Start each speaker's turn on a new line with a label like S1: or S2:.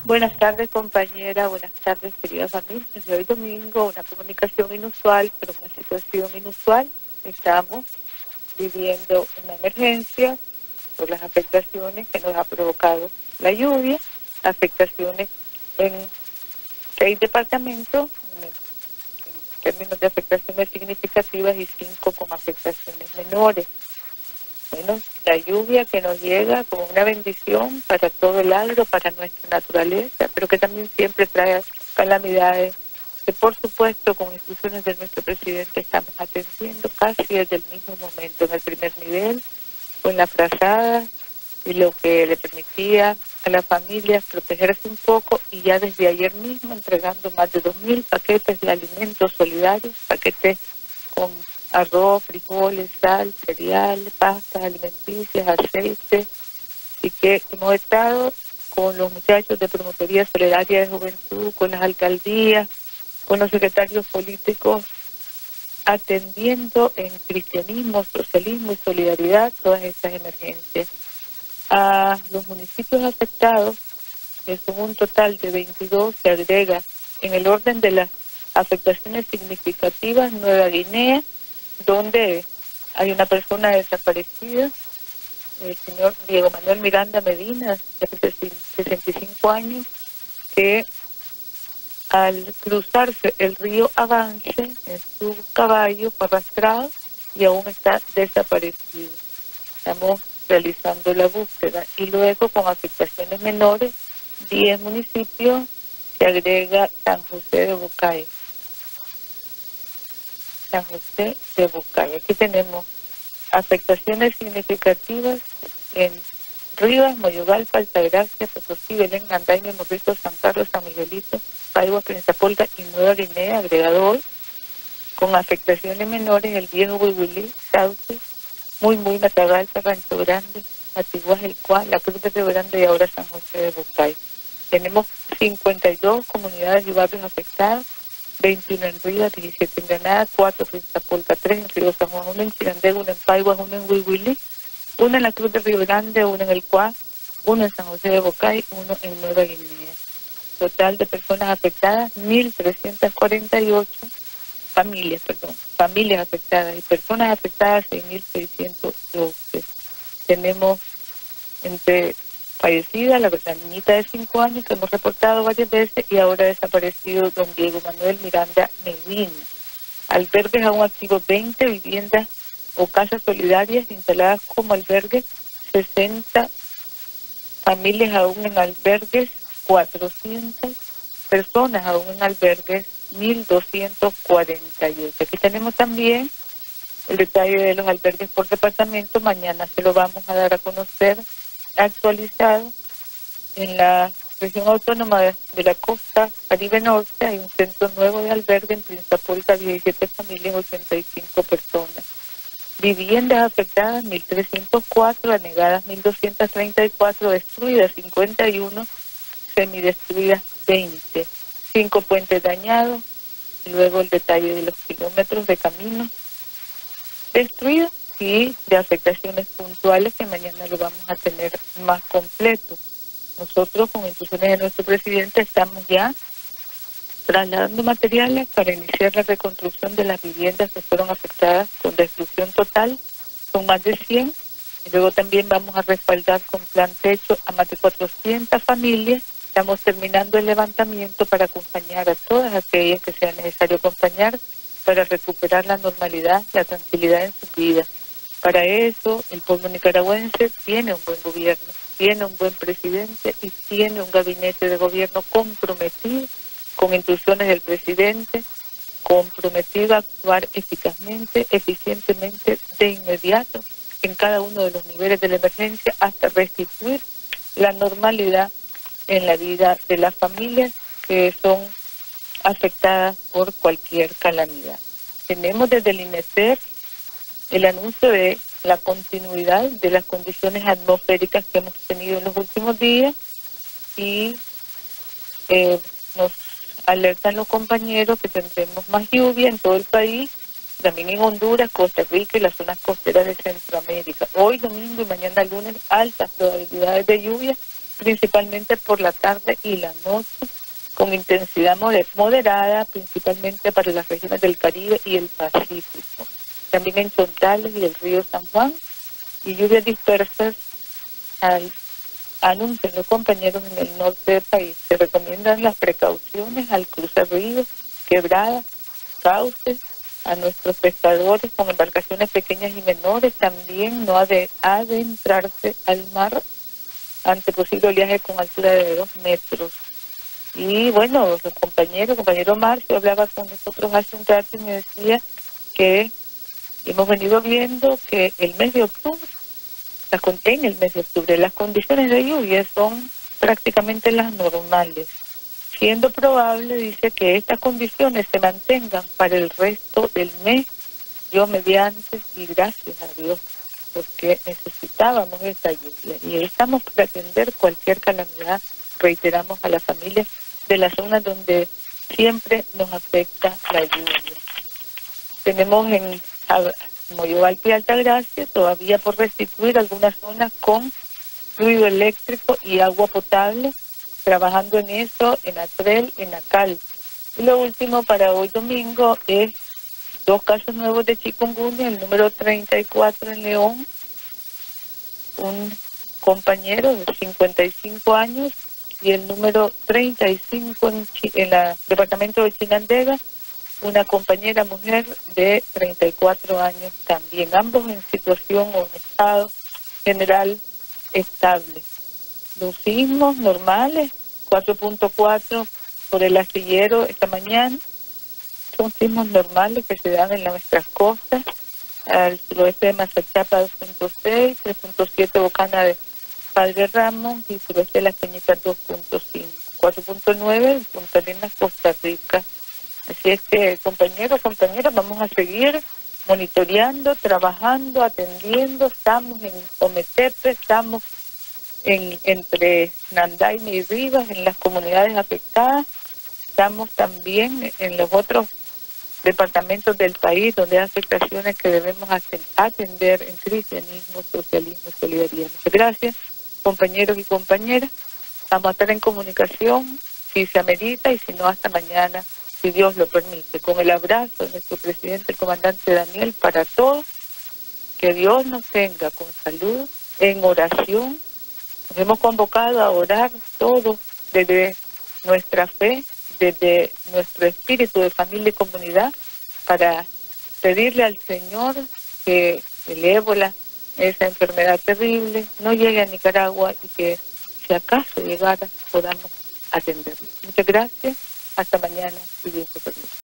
S1: Buenas tardes, compañera. Buenas tardes, queridas amigas. De hoy domingo, una comunicación inusual, pero una situación inusual. Estamos viviendo una emergencia por las afectaciones que nos ha provocado la lluvia, afectaciones en 6 departamentos, en términos de afectaciones significativas, y 5 con afectaciones menores. Bueno, la lluvia que nos llega como una bendición para todo el agro, para nuestra naturaleza, pero que también siempre trae calamidades, que por supuesto con instrucciones de nuestro presidente estamos atendiendo casi desde el mismo momento, en el primer nivel, con la frazada y lo que le permitía a las familias protegerse un poco, y ya desde ayer mismo entregando más de 2.000 paquetes de alimentos solidarios, paquetes con arroz, frijoles, sal, cereal, pastas alimenticias, aceite, y que hemos estado con los muchachos de Promotoría Solidaria de Juventud, con las alcaldías, con los secretarios políticos, atendiendo en cristianismo, socialismo y solidaridad todas estas emergencias. A los municipios afectados, que son un total de 22, se agrega en el orden de las afectaciones significativas Nueva Guinea, donde hay una persona desaparecida, el señor Diego Manuel Miranda Medina, de 65 años, que al cruzarse el río Avance en su caballo fue arrastrado y aún está desaparecido. Estamos realizando la búsqueda. Y luego, con afectaciones menores, 10 municipios, se agrega San José de Bucay. San José de Bucay. Aquí tenemos afectaciones significativas en Rivas, Moyogalpa, Altagracia, Potosí, Belén, Andaime, Morrito, San Carlos, San Miguelito, Paigua, Prinzapolca y Nueva Guinea, agregado hoy, con afectaciones menores el Viejo Huihuilí, Sauce, Muy, Matagalpa, Rancho Grande, Atiguas, El Cual, La Cruz de Río Grande y ahora San José de Bucay. Tenemos 52 comunidades y barrios afectados, 21 en Rivas, 17 en Granada, 4 en Prinzapolca, 3 en Río San Juan, 1 en Chirandego, 1 en Paiguas, 1 en Huihuilí, 1 en La Cruz de Río Grande, 1 en El Cuá, 1 en San José de Bucay, 1 en Nueva Guinea. Total de personas afectadas, 1.348 familias afectadas, y personas afectadas, 6.612. Tenemos entre fallecida la niñita de 5 años que hemos reportado varias veces, y ahora desaparecido don Diego Manuel Miranda Medina. Albergues aún activos 20, viviendas o casas solidarias instaladas como albergues 60, familias aún en albergues 400, personas aún en albergues 1.248. Aquí tenemos también el detalle de los albergues por departamento. Mañana se lo vamos a dar a conocer actualizado. En la región autónoma de la costa Caribe Norte hay un centro nuevo de albergue en Prinzapolca, 17 familias, 85 personas. Viviendas afectadas 1.304, anegadas 1.234, destruidas 51, semidestruidas 20, 5 puentes dañados, y luego el detalle de los kilómetros de camino destruidos y de afectaciones puntuales, que mañana lo vamos a tener más completo. Nosotros, con instrucciones de nuestro presidente, estamos ya trasladando materiales para iniciar la reconstrucción de las viviendas que fueron afectadas con destrucción total. Son más de 100. Y luego también vamos a respaldar con plan techo a más de 400 familias. Estamos terminando el levantamiento para acompañar a todas aquellas que sea necesario acompañar para recuperar la normalidad, la tranquilidad en sus vidas. Para eso, el pueblo nicaragüense tiene un buen gobierno, tiene un buen presidente y tiene un gabinete de gobierno comprometido con instrucciones del presidente, comprometido a actuar eficazmente, eficientemente, de inmediato, en cada uno de los niveles de la emergencia, hasta restituir la normalidad en la vida de las familias que son afectadas por cualquier calamidad. Tenemos desde el INESER el anuncio de la continuidad de las condiciones atmosféricas que hemos tenido en los últimos días, y nos alertan los compañeros que tendremos más lluvia en todo el país, también en Honduras, Costa Rica y las zonas costeras de Centroamérica. Hoy domingo y mañana lunes, altas probabilidades de lluvia principalmente por la tarde y la noche, con intensidad moderada, principalmente para las regiones del Caribe y el Pacífico. También en Chontales y el río San Juan, y lluvias dispersas anuncian los compañeros en el norte del país. Se recomiendan las precauciones al cruzar ríos, quebradas, cauces, a nuestros pescadores con embarcaciones pequeñas y menores, también no adentrarse al mar ante posible oleaje con altura de 2 metros. Y bueno, los compañero Marcio hablaba con nosotros hace un rato y me decía que hemos venido viendo que en el mes de octubre las condiciones de lluvia son prácticamente las normales, siendo probable, dice, que estas condiciones se mantengan para el resto del mes, Dios mediante, y gracias a Dios, porque necesitábamos esta lluvia y estamos para atender cualquier calamidad, reiteramos, a las familias de las zonas donde siempre nos afecta la lluvia. Tenemos en Moyovalpa y Altagracia todavía por restituir algunas zonas con fluido eléctrico y agua potable, trabajando en eso en Atrel, en Acal. Y lo último para hoy domingo es 2 casos nuevos de chikungunya, el número 34 en León, un compañero de 55 años, y el número 35 en el departamento de Chinandega, una compañera mujer de 34 años también, ambos en situación o en estado general estable. Los sismos normales, 4.4 por el Astillero esta mañana, son sismos normales que se dan en nuestras costas, al suroeste de Mazachapa 2.6, 3.7 Bocana de Padre Ramos y suroeste de Las Peñitas 2.5, 4.9 en Punta Arenas, Costa Rica. Así es que, compañeros, compañeras, vamos a seguir monitoreando, trabajando, atendiendo. Estamos en Ometepe, estamos entre Nandaime y Rivas, en las comunidades afectadas. Estamos también en los otros departamentos del país donde hay afectaciones que debemos atender en cristianismo, socialismo y solidaridad. Muchas gracias, compañeros y compañeras. Vamos a estar en comunicación si se amerita y si no, hasta mañana, si Dios lo permite. Con el abrazo de nuestro presidente, el comandante Daniel, para todos, que Dios nos tenga con salud, en oración. Nos hemos convocado a orar todos desde nuestra fe, desde nuestro espíritu de familia y comunidad, para pedirle al Señor que el ébola, esa enfermedad terrible, no llegue a Nicaragua y que, si acaso llegara, podamos atenderlo. Muchas gracias. Hasta mañana, si Dios lo permite.